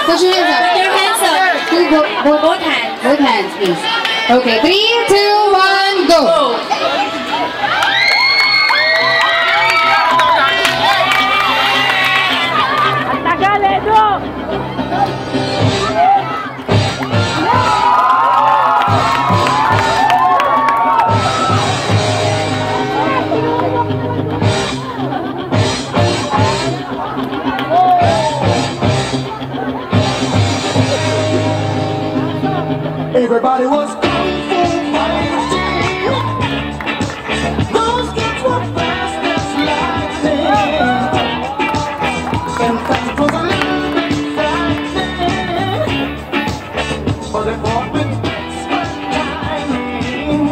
Put your hands up. Put your hands up. Both hands. Both hands, please. Okay, 3, 2, 1, go. Everybody was kung fu fighting. Those kids were fast as lightning. And that was a little bit frightening. But they fought with expert timing.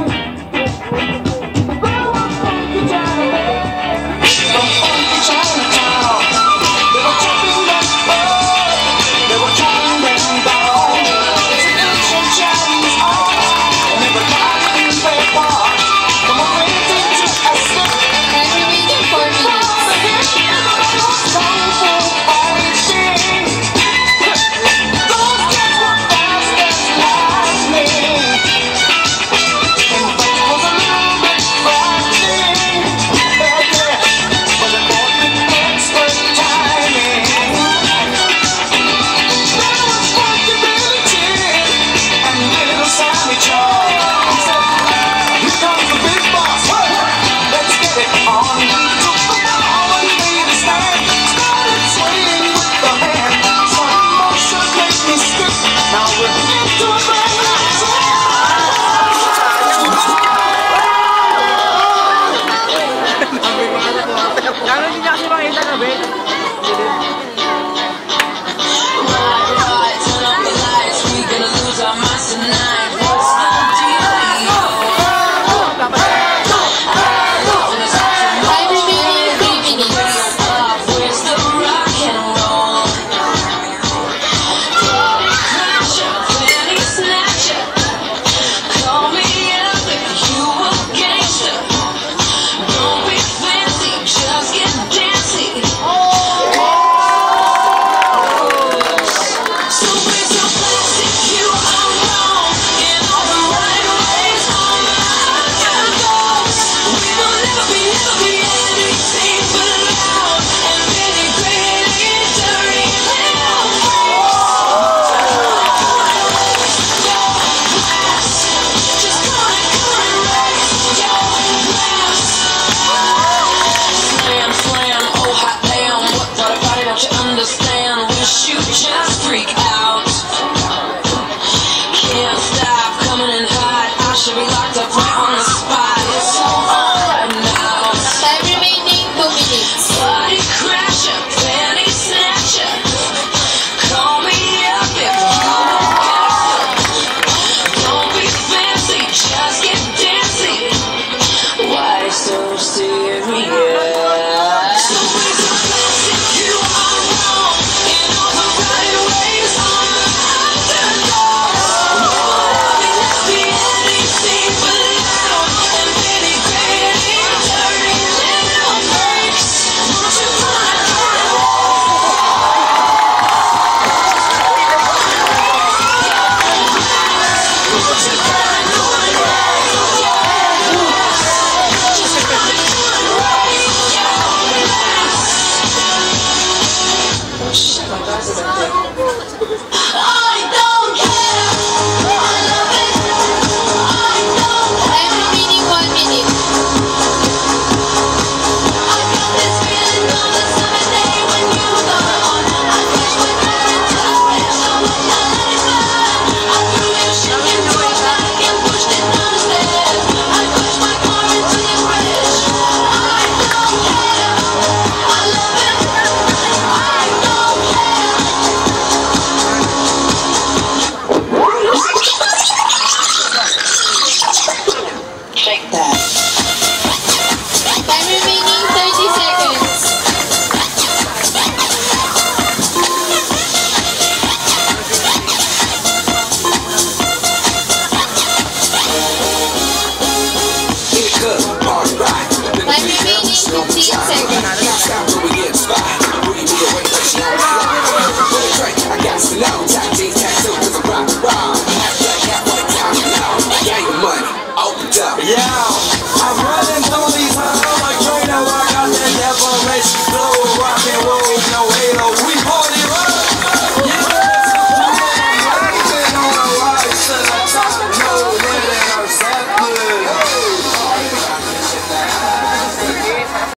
There was funky Chinese from funky Chinatown. They were chopping them up. They were chopping them down. let you go, rock and